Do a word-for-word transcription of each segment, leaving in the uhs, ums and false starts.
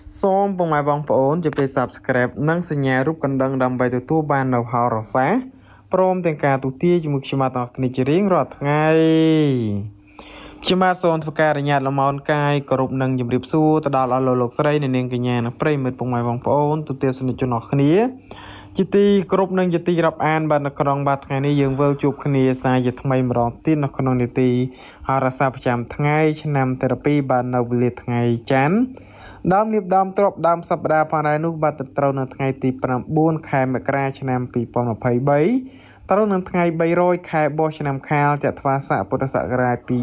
សូមពុកម៉ែបងប្អូនជួយ Subscribe និងសញ្ញារូបកណ្ដឹងដើម្បីទទួលបាននូវហោរាសាស្ត្រព្រមទាំងការទូទាយជាមួយខ្ញុំបាទទាំងអស់គ្នាជារៀងរាល់ថ្ងៃខ្ញុំបាទសូមធ្វើការអនុញ្ញាតលំអរកាយគោរពនិងជម្រាបសួរទៅដល់អស់លោកស្រីអ្នកនាងកញ្ញានិងប្រិយមិត្តពុកម៉ែបងប្អូនទូទាយសនិទ្ធជនអស់គ្នាជាទីគោរពនិងជាទីរាប់អានបាទនៅក្នុងបាទថ្ងៃនេះយើងវិលជួបគ្នាសាជាថ្មីម្ដងទៀតនៅក្នុងនីតិហោរាសាស្ត្រប្រចាំថ្ងៃឆ្នាំទេរពីបាទនៅវេលាថ្ងៃច័ន្ទដើមលៀបដើមទ្របដើមសប្តាហ៍ផងដែរនោះបាទត្រូវនៅថ្ងៃទី9ខែមករាឆ្នាំ2023ត្រូវនៅថ្ងៃ300ខែបោះឆ្នាំខាលចត្វាស័កពុទ្ធសករាជ2566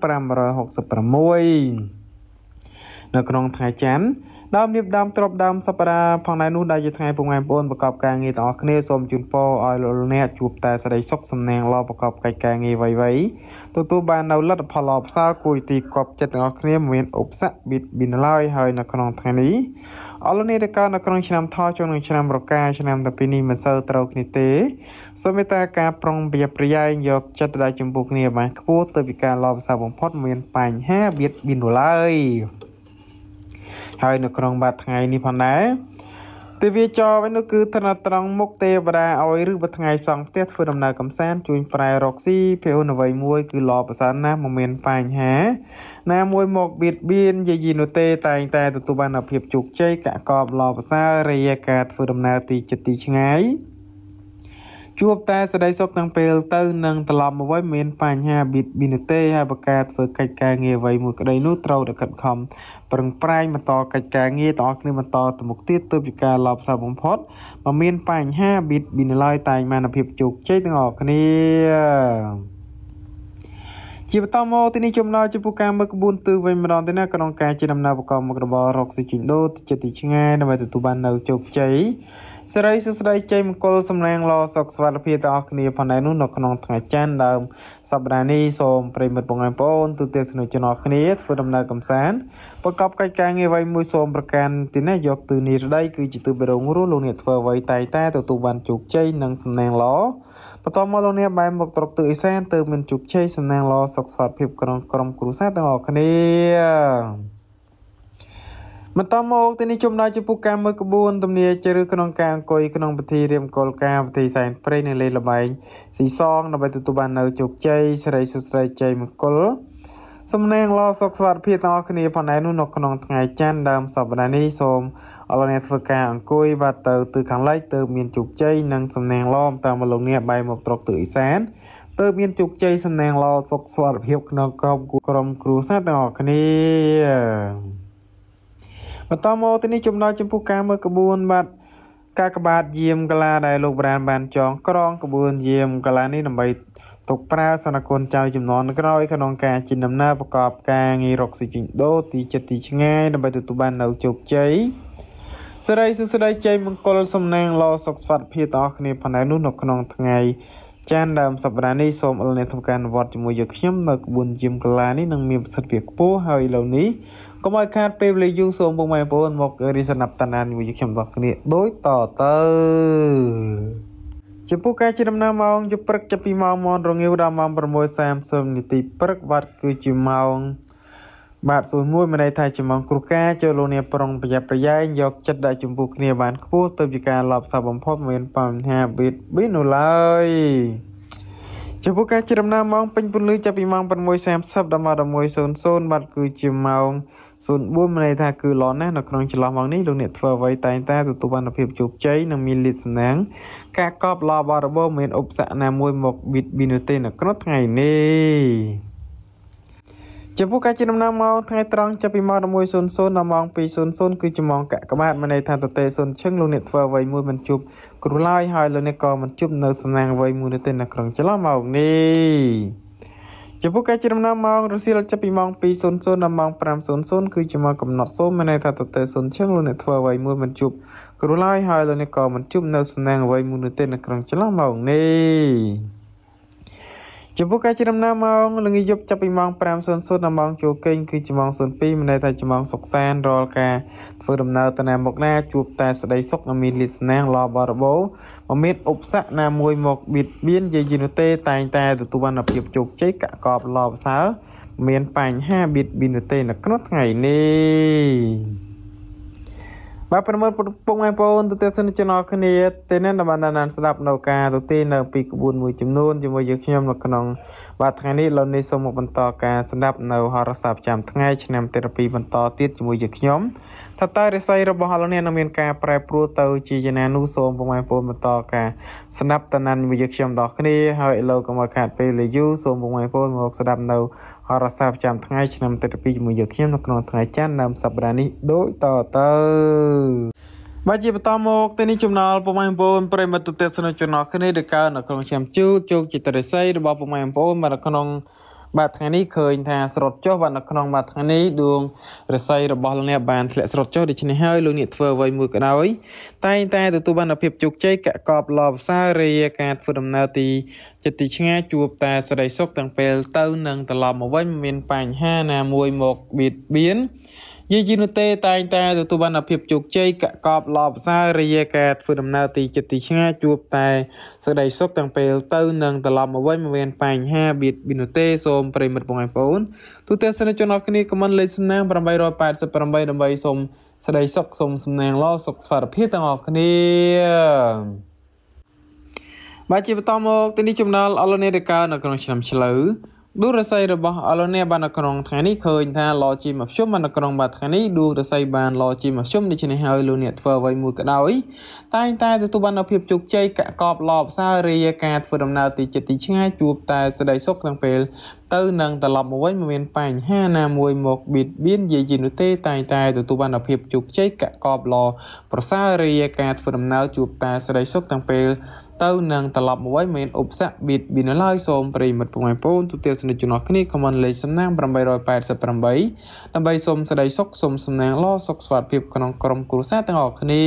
នៅក្នុងថ្ងៃច័ន្ទដើមលៀបដើមទ្របដើមសប្តាហ៍ផងដែរនោះដែលជាថ្ងៃពុកម៉ែបងប្អូនប្រកបការងារទាំងអស់គ្នាសូមជូនពរឲ្យលោកអ្នកជួបតែសេរីសុខសំណាងល្អប្រកបកិច្ចការងារអ្វីៗទទួលបាននៅលទ្ធផលល្អប្រសើរគួរទីគប់ចិត្តទាំងអស់គ្នាមិនមានឧបសគ្គបៀតបៀនឡើយហើយនៅក្នុងថ្ងៃនេះអរលោកអ្នកដែលកើតនៅក្នុងឆ្នាំថោះចូលនឹងឆ្នាំរកាឆ្នាំតាពីនេះមិនសូវត្រូវគ្នាទេសូមមេត្តាការប្រុងប្រយ័ត្នប្រយែងយកចិត្តដែលចំពោះគ្នាបានខ្ពស់ទៅពីការល្អប្រសើរបំផុតមានបញ្ហាបៀតបៀនឡើយហើយនៅក្នុងបាទថ្ងៃនេះផងដែរទេវាចរវិញនោះគឺឋានៈត្រង់មុខទេវតាឲ្យឬបើថ្ងៃសង់ផ្ទះធ្វើដំណើរកំសាន្តជួញប្រែរកស៊ីភេអូនអ្វីមួយគឺល្អប្រសើរណាស់មិនមានបញ្ហាណាមួយមកបៀតបៀនយាយីនោះទេតែងតែទទួលបានភាពជោគជ័យកកបល្អប្រសើររាយការធ្វើដំណើរទីចិត្តទីឆ្ងាយជួបតែសេចក្តីសុខទាំងពេលទៅនឹងត្រឡប់មកវិញមានបញ្ហាបៀតបៀនទេហើយប្រកាសធ្វើកិច្ចការងារអ្វីមួយក្តីនោះត្រូវតែខិតខំប្រឹងប្រែងបន្តកិច្ចការងារទាំងអស់គ្នាបន្តទៅមុខទៀតទើបជាការល្អប្រសើរបំផុតមិនមានបញ្ហាបៀតបៀនឡើយតែមានភាពជោគជ័យទាំងអស់គ្នាជាបន្តមកទីនេះចំណោទចំពោះការមើលក្បួនទិសវិញម្ដងទៅណាក្នុងការជាដំណើរប្រកបមុខរបររកស៊ីជីដូតចិត្តទីឆ្ងាយដើម្បីទទួលបាននៅជោគជ័យសេរីសុស្ដីជ័យមង្គលសំណាងល្អសុខសុវត្ថិភាពទាំងអស់គ្នាផងដែរនោះនៅក្នុងថ្ងៃច័ន្ទដើមសប្តាហ៍នេះសូមប្រិយមិត្តបងប្អូនទូទាំងសនុជនអស់គ្នាធ្វើដំណើរកម្សាន្តប្រកបកិច្ចការងារអ្វីមួយសូមប្រកាន់ទីនេះយកទិសនិរដីគឺជាទិសបេរងរស់លោកអ្នកធ្វើអ្វីតែតែទទួលបានជោគជ័យនិងសំណាងល្អបន្តមកលោកអ្នកបែរមុខត្រកទិសឦសានទើបមានជោគជ័យសំណាងល្អសុខសុវត្ថិភាពក្នុងក្រុមគ្រួសារទាំងអស់គ្នាបន្តមកទីនេះចំណាយចំពោះការមើលក្បួនទំនាជ្រើក្នុងការអង្គុយក្នុងពិធីរៀបមង្គលការពិធីសែនព្រេននៅលេល្បែងស៊ីសងដើម្បីទទួលបាននៅជោគជ័យសិរីសុស្ដីជ័យមង្គលសំណាងល្អសុខសុវត្ថិភាពទាំងអស់គ្នាផងដែរនោះនៅក្នុងថ្ងៃច័ន្ទដើមសប្តាហ៍នេះសូមអរលោកអ្នកធ្វើការអង្គុយបាទទៅទិសខាងលិចទៅមានជោគជ័យនិងសំណាងល្អតាមលោកអ្នកបែរមុខត្រកទិសឦសានទៅមានជោគជ័យសំណាងល្អសុខសុវត្ថិភាពក្នុងក្រុមក្រុមគ្រួសារទាំងអស់គ្នាបន្តមកទីនេះចំណោទចំពោះការមើលក្បួនបាទការក្បាតយាមកាឡាដែលលោកប្រានបានចងក្រងក្បួនយាមកាឡានេះដើម្បីទុកប្រើសនគុណចៅចំនួនក្រោយក្នុងការជិះដំណើរប្រកបការងាររកស៊ីជីដូទីចិត្តទីឆ្ងាយដើម្បីទទួលបាននៅជោគជ័យសេរីសុស្ដីជ័យមង្គលសំណាងល្អសុខសុវត្ថិភាពទាំងអស់គ្នាផងដែរនោះនៅក្នុងថ្ងៃច័ន្ទដើមសប្តាហ៍នេះសូមអរអ្នកធ្វើការអនុវត្តជាមួយយើងខ្ញុំនៅក្បួនយាមកាឡានេះនឹងមានប្រសិទ្ធភាពខ្ពស់ហើយឥឡូវនេះកុំឲ្យខាតពេលវេលាយូរសូមពុកម៉ែបងប្អូនមករៀនស្ដាប់តាណានជាមួយខ្ញុំទាំងគ្នាដូចតទៅចំពោះការជាដំណើរម៉ោងយប់ព្រឹកចាប់ពីម៉ោងម៉ោងរងាវដល់ម៉ោង6:សាមសិបនាទីព្រឹកបាទគឺជាម៉ោងបាទសួរមួយមានន័យថាជាម៉ោងគ្រូការចូលលោកអ្នកប្រុងប្រយ័ត្នប្រយែងយកចិត្តដាក់ចំពោះគ្នាបានខ្ពស់ទៅជាការឡប់សាប់បំផុតមានបញ្ហាបៀតបៀននោះឡើយចំពោះការជាដំណើរម៉ោងពេញពន្លឺចាប់ពីម៉ោង6:សាមសិបដល់ម៉ោង11:00បាទគឺជាម៉ោងศูนย์bốnមានន័យថាគឺល្អណាស់នៅក្នុងចន្លោះម៉ោងនេះលោកអ្នកធ្វើអ្វីតែងតែទទួលបានភាពជោគជ័យនិងមានលាភសំណាងការកប់ល្អបរិបូរមានឧបសគ្គណាមួយមកបៀតបៀននោះទេនៅក្នុងថ្ងៃនេះចំពោះការជាដំណើរម៉ោងថ្ងៃត្រង់ចាប់ពីម៉ោង11:00ដល់ម៉ោងពីរ:០០គឺជាម៉ោងកាក់ក្បាតមានន័យថាតទេសុនឈឹងលោកអ្នកធ្វើអ្វីមួយមិនជប់គ្រូឡើយហើយលោកអ្នកក៏មិនជប់នៅសំណាងអ្វីមួយនោះទេនៅក្នុងចន្លោះម៉ោងនេះចំពោះការជាដំណើរម៉ោងរសៀលចាប់ពីម៉ោងពីរ:០០ដល់ម៉ោង៥:០០គឺជាម៉ោងកំណត់សូមមានន័យថាតទេសុនឈឹងលោកអ្នកធ្វើអ្វីមួយមិនជប់គ្រូឡើយហើយលោកអ្នកក៏មិនជប់នៅសំណាងអ្វីមួយនោះទេនៅក្នុងចន្លោះម៉ោងនេះចំពោះការជាដំណើរម៉ោងល្ងាចយប់ចាប់ពីម៉ោង៥:០០ដល់ម៉ោងចូលគេងគឺជាម៉ោងศูนย์ពីរមានន័យថាជាម៉ោងសុខសាន្តរាល់ការធ្វើដំណើរទៅណាមកណាជួបតែសេចក្តីសុខនិងមានលាភសំណាងល្អបរិបូរណ៍មិនមានឧបសគ្គណាមួយមកបៀតបៀនយាយីនោះទេតែងតែទទួលបានភាពជោគជ័យកកបល្អប្រសើរមានបញ្ហាបៀតបៀននោះទេនៅក្នុងថ្ងៃនេះបាទប្រមើលពុកម៉ែបងប្អូនទូទៅសិនចំណងគ្នាទេនេះបានបានស្ដាប់នៅការទូទៅនៅពីក្បួនមួយចំនួនជាមួយយើងខ្ញុំនៅក្នុងបាទថ្ងៃនេះលោកនេះសូមមកបន្តការស្ដាប់នៅហោរាសាស្ត្រប្រចាំថ្ងៃឆ្នាំទីពីរបន្តទៀតជាមួយយើងខ្ញុំថាតើរិស័យរបស់លោកនេះនឹងមានការប្រែប្រួលទៅជាយ៉ាងណានោះសូមពុកម៉ែបងប្អូនបន្តការស្ដាប់តណានជាមួយយើងខ្ញុំដល់គ្នាហើយលោកកុំឲ្យខាតពេលយូរសូមពុកម៉ែបងប្អូនមកស្ដាប់នៅហោរាសាស្ត្រប្រចាំថ្ងៃឆ្នាំទីពីរជាមួយយើងខ្ញុំនៅក្នុងថ្ងៃច័ន្ទនៅសប្តាហ៍នេះដូចតទៅបាទជាបន្តមកទៅនេះចំណល់ពុកម៉ែបងប្អូនប្រិមត្តទស្សនិកជនអរគ្នាដែលកើនៅក្នុងឆ្នាំជូតជោគចិត្តរិស័យរបស់ពុកម៉ែបងប្អូនមកនៅក្នុងបាទថ្ងៃនេះឃើញថាស្រុតចុះបាទនៅក្នុងបាទថ្ងៃនេះដួងរិស័យរបស់លោកអ្នកបានធ្លាក់ស្រុតចុះដូច្នេះហើយលោកអ្នកធ្វើអ្វីមួយក៏ដោយតែងតែទទួលបានភាពជោគជ័យកកបលបផ្សាររាយការធ្វើដំណើរទីចិត្តទីឆ្ងាយជួបតែសេរីសុខទាំងពេលទៅនឹងត្រឡប់មកវិញមានបញ្ហាណាមួយមកបៀតបៀនយេជីនូទេតែងតែទទួលបានភាពជោគជ័យកកបលបផ្សាររាយការធ្វើដំណើរទីចិត្តទីឆ្ងាយជួបតែសេរីសុខទាំងពេលទៅនឹងត្រឡប់មកវិញមានបញ្ហាបៀតបៀនទេសូមប្រិមិត្តបងប្អូនទូទៅសិនជនអរគ្នាខមមិនលេខសំណាង888ដើម្បីសូមសេរីសុខសូមសំណាងល្អសុខស្វារភាពទាំងអស់គ្នាបាទជាបន្តមកទីនេះចំណល់អលនេរកានៅក្នុងឆ្នាំឆ្លូវដួងរស័យរបស់អលនេបាននៅក្នុងថ្ងៃនេះឃើញថាឡជីមកជុំបាននៅក្នុងបាទថ្ងៃនេះដួងរស័យបានឡជីមកជុំដូច្នេះហើយលោកអ្នកធ្វើអ្វីមួយក៏ដោយតែងតែទទួលបាននូវភាពជោគជ័យកកបលបផ្សាររាយការធ្វើដំណើរទីចិត្តទីឆ្ងាយជួបតែសេចក្តីសុខទាំងពេលទៅនឹងត្រឡប់មកវិញមានបញ្ហាណាមួយមកបៀតបៀនយាយីនោះទេតែងតែទទួលបាននូវភាពជោគជ័យកកបលប្រសើររាយការធ្វើដំណើរជួបតែសេចក្តីសុខទាំងពេលទៅនឹងត្រឡប់មកវិញមានឧបសគ្គបៀតបៀនឡើយសូមប្រិមិត្តពុកម៉ែបងប្អូនទូទាំងសនិកជនគ្នាខមមិនលេខសំណាង888ដើម្បីសូមសេចក្តីសុខសូមសំណាងល្អសុខស្វាធិភាពក្នុងក្រុមគ្រួសារទាំងអស់គ្នា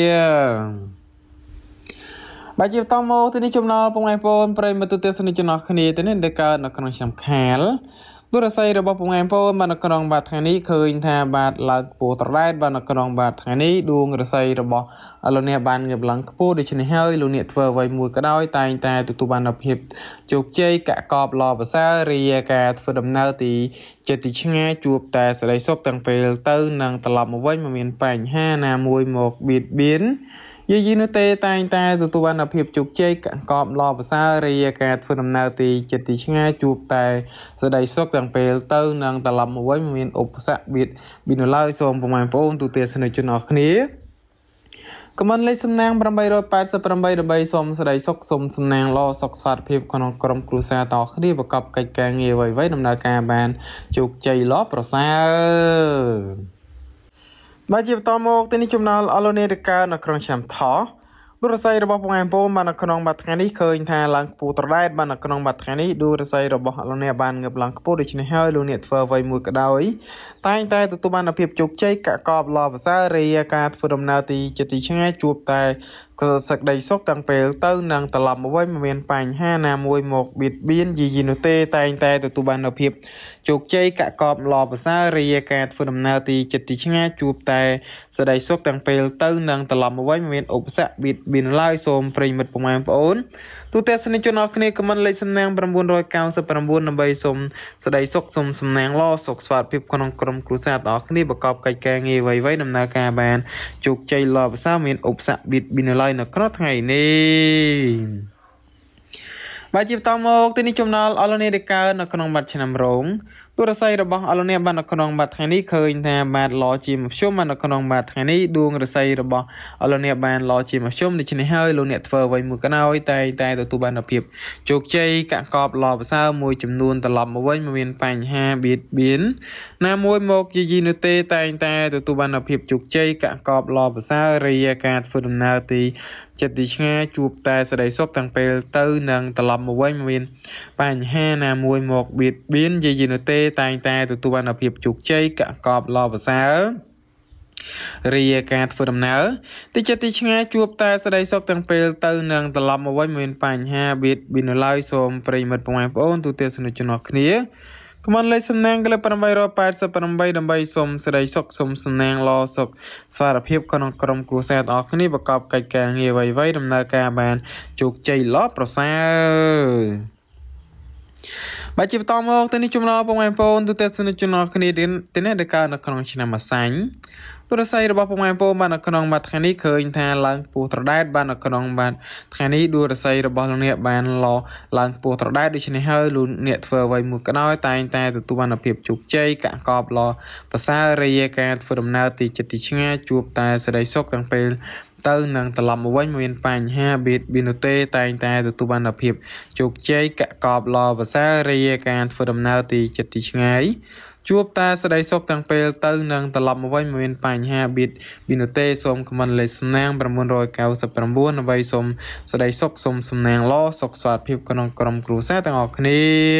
បាទជាបន្តមកទីនេះចំណល់ពុកម៉ែបងប្អូនប្រិមិត្តទូទាំងសនិកជនគ្នាទៅនេះដែលកើតនៅក្នុងឆ្នាំខាលទូរស័យរបស់ពុកម៉ែបងប្អូនបាននៅក្នុងបាទថ្ងៃនេះឃើញថាបាទឡើងខ្ពស់ត្រដែតបាននៅក្នុងបាទថ្ងៃនេះដួងរស័យរបស់លោកអ្នកបានងើបឡើងខ្ពស់ដូច្នេះហើយលោកអ្នកធ្វើអ្វីមួយក៏ដោយតែងតែទទួលបាននូវភាពជោគជ័យកកបលបផ្សាររាយការធ្វើដំណើរទីចិត្តទីឆ្ងាយជួបតែសេរីសុខទាំងពេលទៅនឹងត្រឡប់មកវិញមានបញ្ហាណាមួយមកបៀតបៀនយេយីនោះទេតែងតែទទួលបាននូវភាពជោគជ័យកកបលបផ្សាររាយការធ្វើដំណើរទីចិត្តទីឆ្ងាយជួបតែសេរីសុខទាំងពេលទៅនឹងត្រឡប់មកវិញមានឧបសគ្គបៀតបៀនឡើយសូមពុកម៉ែបងប្អូនទូទាំងសនិកជនអរគ្នាខមមិនលេខសំណាង888ដើម្បីសូមសេចក្តីសុខសូមសំណាងល្អសុខស្វាធិភាពក្នុងក្រុមគ្រួសារតគ្នាប្រកបកិច្ចការងារអ្វីៗដំណើរការបានជោគជ័យល្អប្រសើរបាទជាបន្តមកទីនេះចំណល់អលនេរកានៅក្នុងឆ្នាំថោះដួងរស័យរបស់ពុកម៉ែបងប្អូនបាននៅក្នុងបាទថ្ងៃនេះឃើញថាឡើងខ្ពស់ត្រដែតបាននៅក្នុងបាទថ្ងៃនេះដួងរស័យរបស់លោកអ្នកបានងើបឡើងខ្ពស់ដូច្នេះហើយលោកអ្នកធ្វើអ្វីមួយក៏ដោយតែងតែទទួលបាននូវភាពជោគជ័យកកបលបផ្សាររាយការធ្វើដំណើរទីចិត្តទីឆ្ងាយជួបតែសេចក្តីសុខទាំងពេលទៅនឹងត្រឡប់មកវិញមានបញ្ហាណាមួយមកបៀតបៀនយីយីនោះទេតែងតែទទួលបាននូវភាពជោគជ័យកកបលបផ្សាររាយការធ្វើដំណើរទីចិត្តទីឆ្ងាយជួបតែសេចក្តីសុខទាំងពេលទៅនឹងត្រឡប់មកវិញមានឧបសគ្គបៀតបៀនឡើយសូមប្រិមិត្តពុកម៉ែបងប្អូនទូទាំងសនិកជនអរគ្នាខមមិនលេខសំណាង999ដើម្បីសូមសេចក្តីសុខសូមសំណាងល្អសុខស្វាធិភាពក្នុងក្រុមគ្រួសារទាំងអស់គ្នាប្រកបកិច្ចការងារអ្វីៗដំណើរការបានជោគជ័យល្អប្រសើរមានឧបសគ្គបៀតបៀនឡើយនៅក្នុងថ្ងៃនេះបាទជាបន្តមកទីនេះចំណល់អលនេរកានៅក្នុងបាត់ឆ្នាំរងទូរស័យរបស់អលនេបាននៅក្នុងបាត់ថ្ងៃនេះឃើញថាបាទឡជាមធ្យមបាននៅក្នុងបាត់ថ្ងៃនេះដួងរស័យរបស់អលនេបានឡជាមធ្យមដូច្នេះហើយលោកអ្នកធ្វើអ្វីមួយក៏ដោយតែតែទទួលបាននូវភាពជោគជ័យកកបលបផ្សារមួយចំនួនត្រឡប់មកវិញមានបញ្ហាបៀតបៀនណាមួយមកយីយីនោះទេតែតែទទួលបាននូវភាពជោគជ័យកកបលបផ្សាររាយការធ្វើដំណើរទីចិត្តទីឆ្ងាយជួបតែសេចក្តីសុខទាំងពេលទៅនឹងត្រឡប់មកវិញមានបញ្ហាណាមួយមកបៀតបៀនយេយីនោះទេតែងតែទទួលបាននូវភាពជោគជ័យកកបលបផ្សាររាយការធ្វើដំណើរទីចិត្តទីឆ្ងាយជួបតែសេចក្តីសុខទាំងពេលទៅនឹងត្រឡប់មកវិញមានបញ្ហាបៀតបៀនឡើយសូមប្រិមិត្តបងប្អូនទូទាំងសនិកជនអរគ្នាខមមិនលេខសំណាង888ដើម្បីសូមសេចក្តីសុខសូមសំណាងល្អសុខស្វារភាពក្នុងក្រុមគ្រួសារទាំងអស់គ្នាប្រកបកិច្ចការងារអ្វីៗដំណើរការបានជោគជ័យល្អប្រសើរបើជាបន្តមកទៅនេះចំណោបងប្អូនទូទៅស្និទ្ធចំណោគ្នាទៅនេះដែលកើតនៅក្នុងឆ្នាំម្សាញ់ទូរស័ព្ទរបស់បងប្អូនបាននៅក្នុងបាត់ថ្ងៃនេះឃើញថាឡើងពោះត្រដែតបាននៅក្នុងបាត់ថ្ងៃនេះទូរស័ព្ទរបស់លោកអ្នកបានឡឡើងពោះត្រដែតដូច្នេះហើយលោកអ្នកធ្វើអ្វីមួយក៏ដោយតែងតែទទួលបានភាពជោគជ័យកកបឡភាសារាយការធ្វើដំណើរទីចិត្តទីឆ្ងាយជួបតែសេរីសុខទាំងពេលទៅនឹងត្រឡប់មកវិញមានបញ្ហាបៀតបៀននោះទេតែងតែទទួលបានភាពជោគជ័យកកបឡភាសារាយការធ្វើដំណើរទីចិត្តទីឆ្ងាយជួបតែសេរីសុខទាំងពេលទៅនឹងត្រឡប់មកវិញមានបញ្ហាបៀតបៀននោះទេសូមខមមិនលេខសំណាង999ដើម្បីសូមសេរីសុខសូមសំណាងល្អសុខស្វាតភាពក្នុងក្រុមគ្រួសារទាំងអស់គ្នា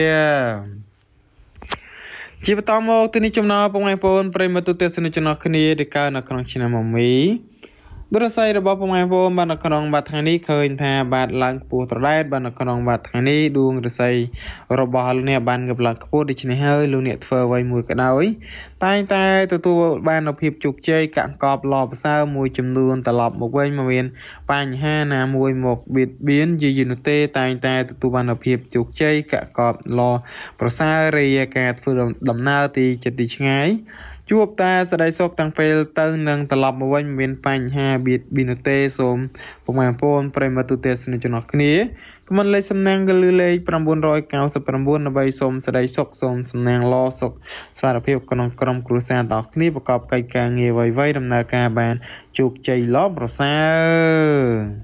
ជាបន្តមកទីនេះចំណោបងប្អូនប្រិយមិត្តទូទៅស្និទ្ធចំណោគ្នាដែលកើតនៅក្នុងឆ្នាំមមីទូរស័ព្ទរបស់បងប្អូនបាននៅក្នុងបាត់ថ្ងៃនេះឃើញថាបាទឡើងខ្ពស់ត្រដែតបាននៅក្នុងបាត់ថ្ងៃនេះដួងរស័យរបស់លោកអ្នកបានកើបឡើងខ្ពស់ដូច្នេះហើយលោកអ្នកធ្វើអ្វីមួយក៏ដោយតែងតែទទួលបាននូវភាពជោគជ័យកកបឡប្រសើរមួយចំនួនត្រឡប់មកវិញមកមានបញ្ហាណាមួយមកបៀតបៀនយីយូរនោះទេតែងតែទទួលបាននូវភាពជោគជ័យកកបឡប្រសើររាយការធ្វើដំណើរទីចិត្តទីឆ្ងាយជួបតែសេរីសុខទាំងពេលទៅនឹងត្រឡប់មកវិញមានបញ្ហាបៀតបៀននោះទេសូមបងប្អូនប្រិយមិត្តទូទៅស្និទ្ធចំណោះគ្នាខមមិនលេខសំណាងគឺលេខ999ដើម្បីសូមសេរីសុខសូមសំណាងល្អសុខស្វារភាពក្នុងក្រុមគ្រួសារទាំងអស់គ្នាប្រកបកិច្ចការងារអ្វីៗដំណើរការបានជោគជ័យល្អប្រសើរ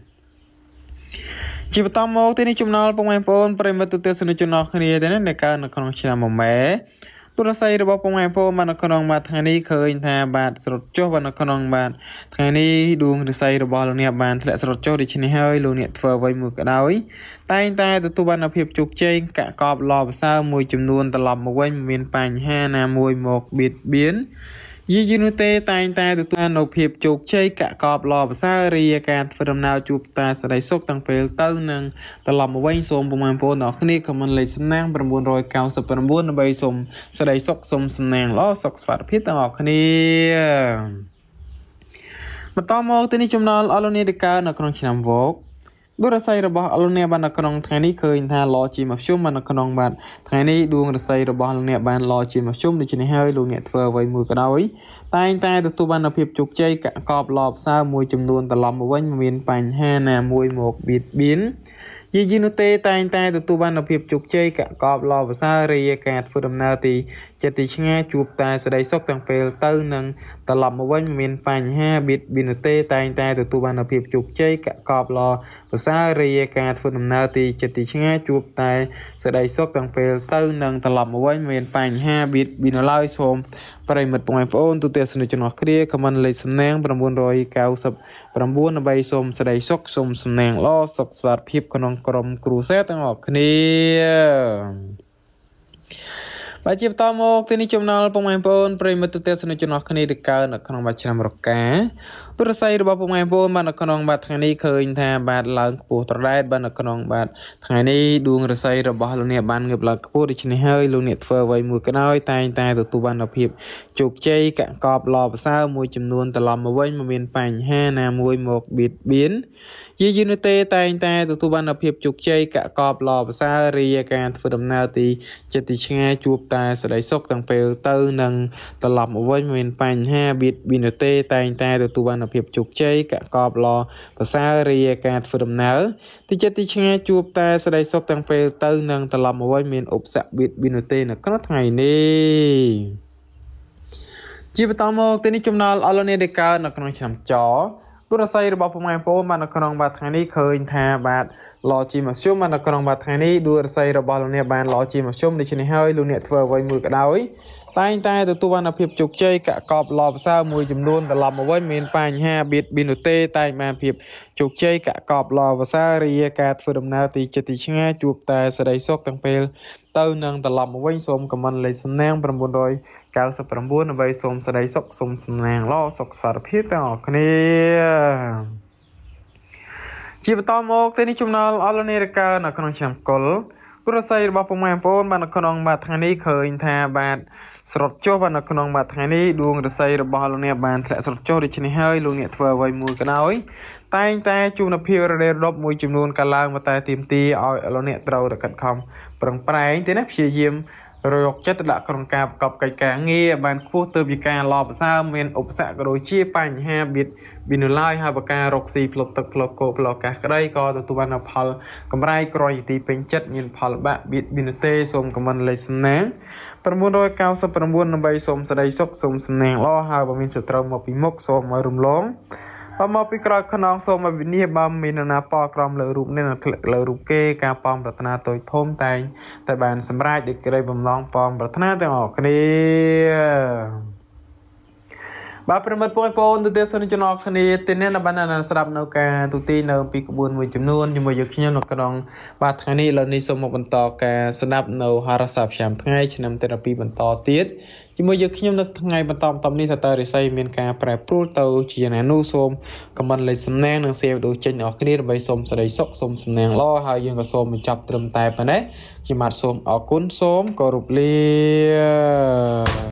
ជាបន្តមកទីនេះចំណោលបងប្អូនប្រិយមិត្តទូទៅស្និទ្ធចំណោះគ្នាទៅនេះកើតនៅក្នុងឆ្នាំមម៉ែទូរស័ព្ទរបស់បងប្អូនបាននៅក្នុងបាទថ្ងៃនេះឃើញថាបាទស្រុតចុះបាននៅក្នុងបាទថ្ងៃនេះដួងរស័យរបស់លោកអ្នកបានធ្លាក់ស្រុតចុះដូច្នេះហើយលោកអ្នកធ្វើអ្វីមួយក៏ដោយតែងតែទទួលបានភាពជោគជ័យកកបឡប្រសើរមួយចំនួនត្រឡប់មកវិញមានបញ្ហាណាមួយមកបៀតបៀនយីយូរនោះទេតែងតែទទួលបាននូវភាពជោគជ័យកកបឡប្រសើររាយការធ្វើដំណើរជួបតែសេរីសុខទាំងពេលទៅនឹងត្រឡប់មកវិញសូមបងប្អូនទាំងអស់គ្នាខមមិនលេខសំណាង999ដើម្បីសូមសេរីសុខសូមសំណាងល្អសុខស្វាតភាពទាំងអស់គ្នាបន្តមកទីនេះចំណល់អលនីដកានៅក្នុងឆ្នាំវកទូរស័ព្ទរបស់អលនីបាននៅក្នុងថ្ងៃនេះឃើញថាឡជាមធ្យមបាននៅក្នុងបាទថ្ងៃនេះដួងរស័យរបស់លោកអ្នកបានឡជាមធ្យមដូច្នេះហើយលោកអ្នកធ្វើអ្វីមួយក៏ដោយតែងតែទទួលបាននូវភាពជោគជ័យកកបឡផ្សើរមួយចំនួនត្រឡប់មកវិញមានបញ្ហាណាមួយមកបៀតបៀនយីយីនោះទេតែងតែទទួលបាននូវភាពជោគជ័យកកបឡផ្សើររាយការធ្វើដំណើរទីចិត្តទីឆ្ងាយជួបតែសេរីសុខទាំងពេលទៅនឹងត្រឡប់មកវិញមានបញ្ហាបៀតបៀននោះទេតែងតែទទួលបាននូវភាពជោគជ័យកកបឡភាសារាយការធ្វើដំណើរទីចិត្តទីឆ្ងាយជួបតែសេរីសុខទាំងពេលទៅនឹងត្រឡប់មកវិញមានបញ្ហាបៀតបៀនឡើយសូមប្រិមិត្តបងប្អូនទូទៅស្និទ្ធចំណោះគ្រាខមមិនលេខសំណាង999ដើម្បីសូមសេរីសុខសូមសំណាងល្អសុខស្វាតភាពក្នុងក្រុមគ្រួសារទាំងអស់គ្នាបាទជាបន្តមកទីនេះចំណល់បងប្អូនប្រិមិត្តទូទៅស្និទ្ធចំណោះគ្នាដែលកើតនៅក្នុងបាច់ឆ្នាំរកាទូរស័ព្ទរបស់បងប្អូនបាននៅក្នុងបាទថ្ងៃនេះឃើញថាបាទឡើងខ្ពស់ត្រដែតបាននៅក្នុងបាទថ្ងៃនេះដួងរស័យរបស់លោកអ្នកបានងើបឡើងខ្ពស់ដូច្នេះហើយលោកអ្នកធ្វើអ្វីមួយក៏ដោយតែងតែទទួលបាននូវភាពជោគជ័យកកបឡប្រសើរមួយចំនួនត្រឡប់មកវិញមិនមានបញ្ហាណាមួយមកបៀតបៀនយីយូរនោះទេតែងតែទទួលបាននូវភាពជោគជ័យកកបឡប្រសើររាយការធ្វើដំណើរទីចិត្តទីឆ្ងាយជួបតែសេរីសុខទាំងពេលទៅនឹងត្រឡប់មកវិញមិនមានបញ្ហាបៀតបៀននោះទេតែងតែទទួលបានភាពជោគជ័យកកបឡភាសារាយការធ្វើដំណើរទីចិត្តទីឆ្ងាយជួបតែសេរីសុខទាំងពេលទៅនឹងត្រឡប់មកវិញមានឧបសគ្គបៀតបៀននោះទេនៅក្នុងថ្ងៃនេះជាបន្តមកទីនេះចំណល់អលនីដេកានៅក្នុងឆ្នាំចទូរស័ព្ទរបស់បងប្អូនបាននៅក្នុងបាទថ្ងៃនេះឃើញថាបាទឡជាមធ្យមបាននៅក្នុងបាទថ្ងៃនេះទូរស័ព្ទរបស់លោកអ្នកបានឡជាមធ្យមដូច្នេះហើយលោកអ្នកធ្វើអ្វីមួយក៏ដោយតែងតែទទួលបានភាពជោគជ័យកកបឡផ្សើរមួយចំនួនត្រឡប់មកវិញមានបញ្ហាបៀតបៀននោះទេតែបានភាពជោគជ័យកកបឡផ្សើររាយការធ្វើដំណើរទីចិត្តទីឆ្ងាយជួបតែសេរីសុខទាំងពេលទៅនឹងត្រឡប់មកវិញសូមខមមិនលេខសំណាង999ដើម្បីសូមសេរីសុខសូមសំណាងល្អសុខស្វាតភាពទាំងអស់គ្នាជាបន្តមកទីនេះចំណល់អលនីរកានៅក្នុងឆ្នាំកុលទូរស័ព្ទរបស់បងប្អូនបាននៅក្នុងបាទថ្ងៃនេះឃើញថាបាទស្រុតចុះបាននៅក្នុងបាទថ្ងៃនេះដួងរស័យរបស់លោកអ្នកបានធ្លាក់ស្រុតចុះដូច្នេះហើយលោកអ្នកធ្វើអ្វីមួយក៏ដោយតែងតែជួបនូវភាពរ៉េរ៉ុបមួយចំនួនកាលឡើងមកតែទីមទីឲ្យលោកអ្នកត្រូវតែខិតខំប្រឹងប្រែងទេណាព្យាយាមរកចិត្តដាក់ក្នុងការប្រកបកិច្ចការងារបានខ្ពស់ទៅពីការឡបសើមានឧបសគ្គក៏ដូចជាបញ្ហាបៀតបៀនឡើយហើយបើការរកស៊ីផ្លុកទឹកផ្លុកគោផ្លុកកាសក្តីក៏ទទួលបានផលកម្រៃក្រោយទីពេញចិត្តមានផលបាក់បៀតបៀនទេសូមខមមិនលេខសំណាង999ដើម្បីសូមសេចក្តីសុខសូមសំណាងល្អហើយបើមានសត្រូវមកពីមុខសូមឲ្យរំលងបើមកពីក្រោយខ្នងសូមឲ្យវិនិច្ឆ័យបើមាននរណាប៉ក្រំលើរូបនេះនឹងធ្លាក់លើរូបគេការប៉ងប្រាថ្នាតូចធំតែងតែបានសម្រេចដោយក្តីបំណងប៉ងប្រាថ្នាទាំងអស់គ្នាបាទប្រិមត្តបងប្អូនទូទៅសិនចំណងគ្នាទីនេះបានស្ដាប់នៅការទូទីនៅពីក្បួនមួយចំនួនជាមួយយើងខ្ញុំនៅក្នុងបាទថ្ងៃនេះឥឡូវនេះសូមមកបន្តការស្ដាប់នៅហារសាស្ត្រប្រចាំថ្ងៃឆ្នាំទី12បន្តទៀតជាមួយយើងខ្ញុំនៅថ្ងៃបន្តបន្តនេះថាតើរិស័យមានការប្រែប្រួលទៅជាយ៉ាងណានោះសូមខមមិនលេខសំណាងនិងសេវដូចេញអស់គ្នាដើម្បីសូមសេចក្តីសុខសូមសំណាងល្អហើយយើងក៏សូមបញ្ចប់ត្រឹមតែប៉ុណ្ណេះខ្ញុំបាទសូមអរគុណសូមគោរពលា